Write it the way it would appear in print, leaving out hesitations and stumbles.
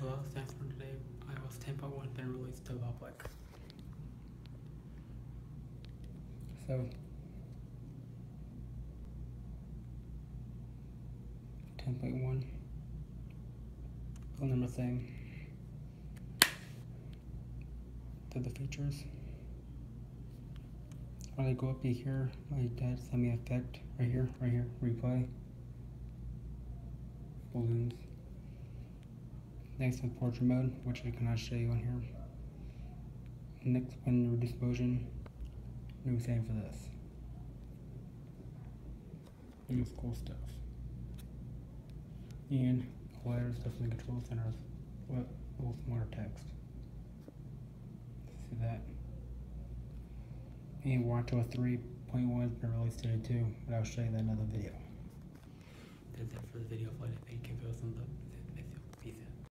So that was the next one today. iOS 10.1 been released to the public. So 10.1. Phone number thing. To the features. When I go up here, my dad sent me effect right here, replay. Balloons. Next is portrait mode, which I cannot show you on here. Next one, reduce motion. New thing for this. New cool stuff. And letters, definitely control centers. What? Both more text. See that? And WatchOS 3.1 has been released today too, but I'll show you that in another video. That's it for the video flight. Thank you for listening.